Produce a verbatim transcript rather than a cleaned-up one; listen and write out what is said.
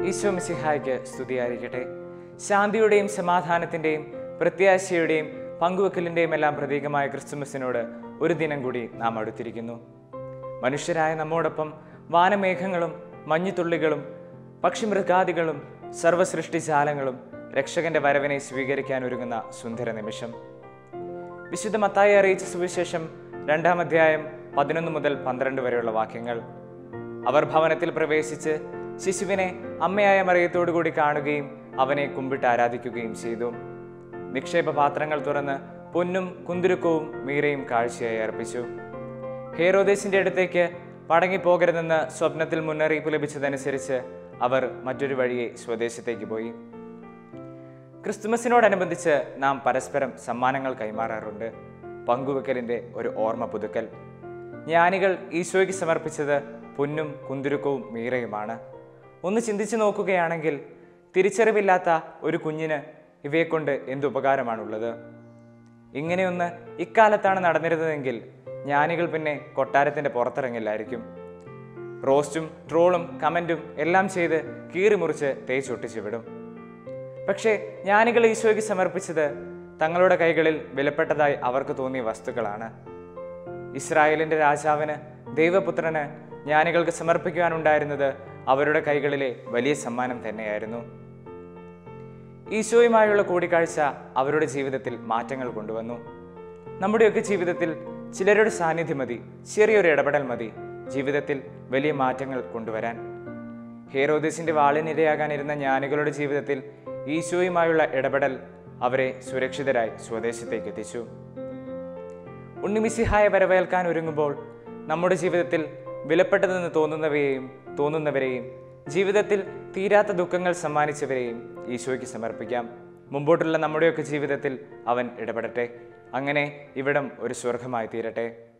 ഈശോ മിശിഹായ്ക്ക് സ്തുതിയായിരിക്കട്ടെ. ശാന്തിയുടെയും സമാധാനത്തിൻ്റെയും പ്രത്യാശയുടെയും പങ്കുവെക്കലിൻ്റെയും എല്ലാം പ്രതീകമായ ക്രിസ്തുമസിനോട് ഒരു ദിനം കൂടി നാം അടുത്തിരിക്കുന്നു. മനുഷ്യരായ നമ്മോടൊപ്പം വാനമേഘങ്ങളും മഞ്ഞുതുള്ളികളും പക്ഷിമൃഗാദികളും സർവസൃഷ്ടിജാലങ്ങളും രക്ഷകന്റെ വരവിനെ സ്വീകരിക്കാൻ ഒരുങ്ങുന്ന സുന്ദര നിമിഷം. വിശുദ്ധ മത്തായി അറിയിച്ച സുവിശേഷം രണ്ടാം അധ്യായം പതിനൊന്ന് മുതൽ പന്ത്രണ്ട് വരെയുള്ള വാക്യങ്ങൾ. അവർ ഭവനത്തിൽ പ്രവേശിച്ച് ശിശുവിനെ അമ്മയായ മറിയത്തോടുകൂടി കാണുകയും അവനെ കുമ്പിട്ട് ആരാധിക്കുകയും ചെയ്തു. നിക്ഷേപ പാത്രങ്ങൾ തുറന്ന് പൊന്നും കുന്തുരുക്കവും മീരയും കാഴ്ചയായി അർപ്പിച്ചു. ഹേരോദേസിന്റെ അടുത്തേക്ക് മടങ്ങിപ്പോകരുതെന്ന് സ്വപ്നത്തിൽ മുന്നറിയിപ്പ് ലഭിച്ചതനുസരിച്ച് അവർ മറ്റൊരു വഴിയെ സ്വദേശത്തേക്ക് പോയി. ക്രിസ്തുമസിനോടനുബന്ധിച്ച് നാം പരസ്പരം സമ്മാനങ്ങൾ കൈമാറാറുണ്ട്. പങ്കുവെക്കലിൻ്റെ ഒരു ഓർമ്മ പുതുക്കൽ. ജ്ഞാനികൾ ഈശോയ്ക്ക് സമർപ്പിച്ചത് പൊന്നും കുന്തുരുക്കവും മീറയുമാണ്. ഒന്ന് ചിന്തിച്ചു നോക്കുകയാണെങ്കിൽ തിരിച്ചറിവില്ലാത്ത ഒരു കുഞ്ഞിന് ഇവയെക്കൊണ്ട് എന്തുപകാരമാണുള്ളത്? ഇങ്ങനെയൊന്ന് ഇക്കാലത്താണ് നടന്നിരുന്നതെങ്കിൽ ജ്ഞാനികൾ പിന്നെ കൊട്ടാരത്തിൻ്റെ പുറത്തിറങ്ങില്ലായിരിക്കും. റോസ്റ്റും ട്രോളും കമൻറ്റും എല്ലാം ചെയ്ത് കീറിമുറിച്ച് തേച്ചൊട്ടിച്ചു വിടും. പക്ഷേ ജ്ഞാനികൾ ഈശോയ്ക്ക് സമർപ്പിച്ചത് തങ്ങളുടെ കൈകളിൽ വിലപ്പെട്ടതായി അവർക്ക് തോന്നിയ വസ്തുക്കളാണ്. ഇസ്രായേലിൻ്റെ രാജാവിന് ദൈവപുത്രന് ജ്ഞാനികൾക്ക് സമർപ്പിക്കുവാനുണ്ടായിരുന്നത് അവരുടെ കൈകളിലെ വലിയ സമ്മാനം തന്നെയായിരുന്നു. ഈശോയുമായുള്ള കൂടിക്കാഴ്ച അവരുടെ ജീവിതത്തിൽ മാറ്റങ്ങൾ കൊണ്ടുവന്നു. നമ്മുടെയൊക്കെ ജീവിതത്തിൽ ചിലരുടെ സാന്നിധ്യം മതി, ചെറിയൊരു ഇടപെടൽ മതി ജീവിതത്തിൽ വലിയ മാറ്റങ്ങൾ കൊണ്ടുവരാൻ. ഹേരോദേസിന്റെ വാളിനിരയാകാനിരുന്ന ജ്ഞാനികളുടെ ജീവിതത്തിൽ ഈശോയുമായുള്ള ഇടപെടൽ അവരെ സുരക്ഷിതരായി സ്വദേശത്തേക്ക് എത്തിച്ചു. ഉണ്ണിമിശിഹായെ വരവേൽക്കാൻ ഒരുങ്ങുമ്പോൾ നമ്മുടെ ജീവിതത്തിൽ വിലപ്പെട്ടതെന്ന് തോന്നുന്നവയെയും തോന്നുന്നവരെയും ജീവിതത്തിൽ തീരാത്ത ദുഃഖങ്ങൾ സമ്മാനിച്ചവരെയും ഈശോയ്ക്ക് സമർപ്പിക്കാം. മുമ്പോട്ടുള്ള നമ്മുടെയൊക്കെ ജീവിതത്തിൽ അവൻ ഇടപെടട്ടെ. അങ്ങനെ ഇവിടം ഒരു സ്വർഗമായി തീരട്ടെ.